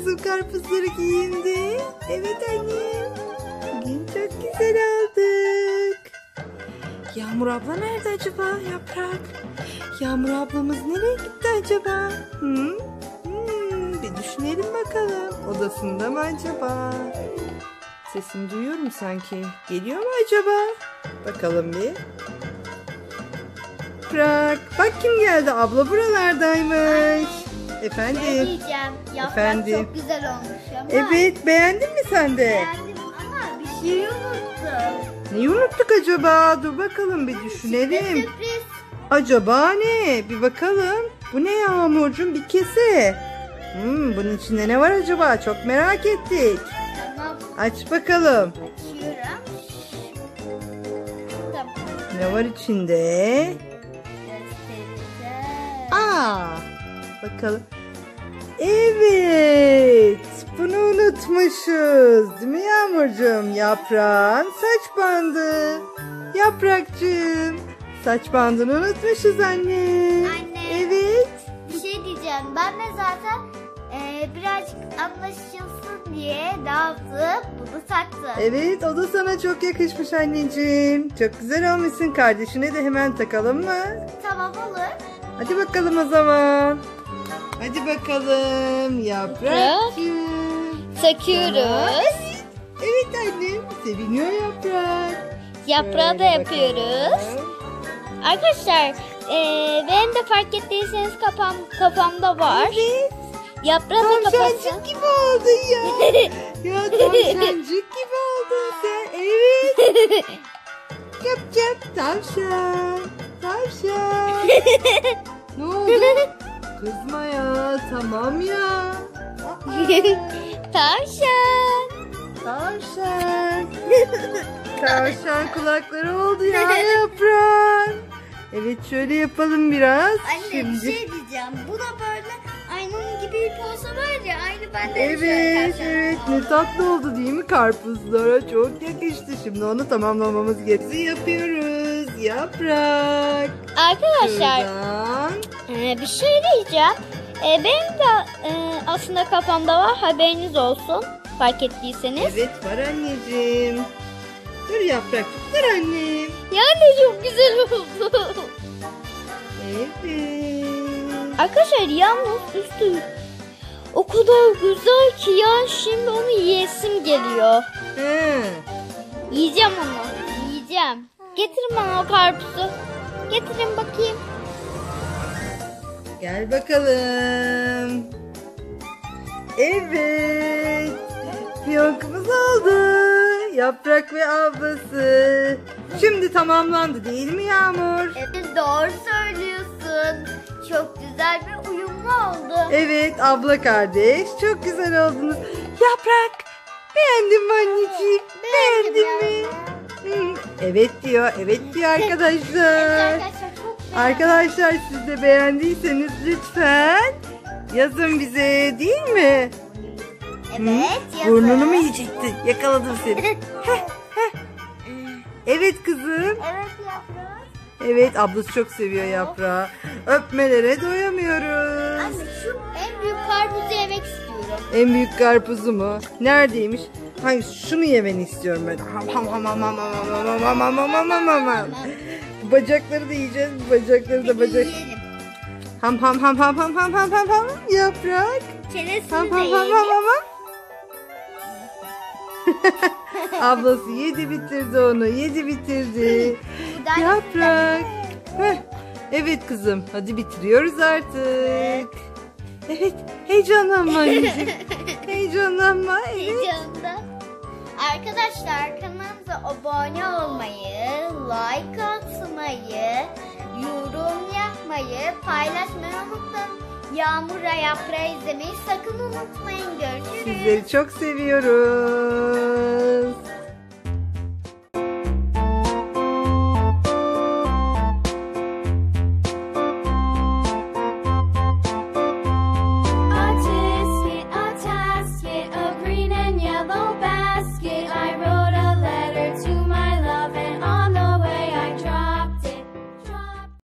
kızım karpuzları giyindi. Evet annem. Bugün çok güzel olduk. Yağmur abla nerede acaba Yaprak? Yağmur ablamız nereye gitti acaba? Bir düşünelim bakalım. Odasında mı acaba? Sesini duyuyorum sanki. Geliyor mu acaba? Bakalım bir. Yaprak. Bak kim geldi? Abla buralardaymış. Efendim. Ne diyeceğim? Yaprak Efendim. çok güzel olmuş ama. Evet, beğendin mi sen de? Beğendim ama bir şey unuttum. Neyi unuttuk acaba? Dur bakalım bir düşünelim. Sürpriz. Acaba ne? Bir bakalım. Bu ne Yağmurcuğum? Bir kese. Bunun içinde ne var acaba? Çok merak ettik. Tamam. Aç bakalım. Açıyorum. Tamam. Ne var içinde? Göstereceğim. Bakalım. Evet. Bunu unutmuşuz. Değil mi Yağmurcuğum? Yaprağın saç bandı. Yaprakcığım. Saç bandını unutmuşuz anne. Anne. Evet. Bir şey diyeceğim. Ben de zaten birazcık anlaşılsın diye dağıtıp bunu taktım. Evet, o da sana çok yakışmış anneciğim. Çok güzel olmuşsun. Kardeşine de hemen takalım mı? Tamam olur. Hadi bakalım o zaman. Hadi bakalım Yaprakcığım. Takıyoruz. Evet annem. Seviniyor Yaprak. Yaprağı da Şöyle yapıyoruz. bakalım. Arkadaşlar benim de fark ettiyseniz kafamda var. Evet. Yaprağı da kafası. Tavşancık gibi oldun ya. Ya tavşancık gibi oldun sen. Evet. Yap yap tavşan. Tavşan. Ne oldu? Kızma ya. Tamam ya. Tavşan. Tavşan. Tavşan kulakları oldu ya Yaprak. Evet şöyle yapalım biraz. Anne Şimdi. bir şey diyeceğim. Bu da böyle aynanın gibi ip olsa var ya aynı bende. Evet evet ne tatlı oldu değil mi, karpuzlara çok yakıştı. Şimdi onu tamamlamamız gerekiyor. Yapıyoruz Yaprak. Arkadaşlar Şuradan. bir şey diyeceğim. Benim de aslında kafamda var, haberiniz olsun fark ettiyseniz. Evet var anneciğim. Dur Yaprak dur annem. Yani çok güzel oldu. Evet. Arkadaşlar yalnız üstü o kadar güzel ki ya, şimdi onu yiyesim geliyor. He. Yiyeceğim onu. Yiyeceğim. Getirin bana o karpuzu. Getirin bakayım. Gel bakalım. Evet. Piyonkumuz oldu. Yaprak ve ablası. Şimdi tamamlandı değil mi Yağmur? Evet doğru söylüyorsun. Çok güzel bir uyumlu oldu. Evet abla kardeş çok güzel oldunuz. Yaprak beğendin mi anneciğim? Beğendin mi? Evet diyor arkadaşlar. Arkadaşlar çok beğendim. Arkadaşlar siz de beğendiyseniz lütfen yazın bize, değil mi? Evet yazın. Burnunu mu yiyecekti? Yakaladım seni. Evet kızım. Evet yaprak. Evet ablası çok seviyor Yaprağı. Öpmelere doyamıyoruz. Anne şu en büyük karpuzu yemek istiyorum. En büyük karpuzu mu? Neredeymiş? Hayır şunu yemeni istiyorum ben. Ham ham ham ham ham ham ham ham ham ham ham ham ham. Bu bacakları da yiyeceğiz. Bu bacakları da bacak. Yiyelim. Ham ham ham ham ham ham ham ham ham. Yaprak. Çenesini Ham de ham ham ham yiyelim. ham ham. Ablası yedi bitirdi onu. Yedi bitirdi. Buradan Yaprak. Heh. Evet kızım. Hadi bitiriyoruz artık. Evet. Heyecanlanma anneciğim. Heyecanlanma. Evet. heyecanında. Arkadaşlar kanalımıza abone olmayı, like atmayı, yorum yapmayı, paylaşmayı unutmayın. Yağmur'a Yaprağı izlemeyi sakın unutmayın. Görüşürüz. Sizleri çok seviyorum.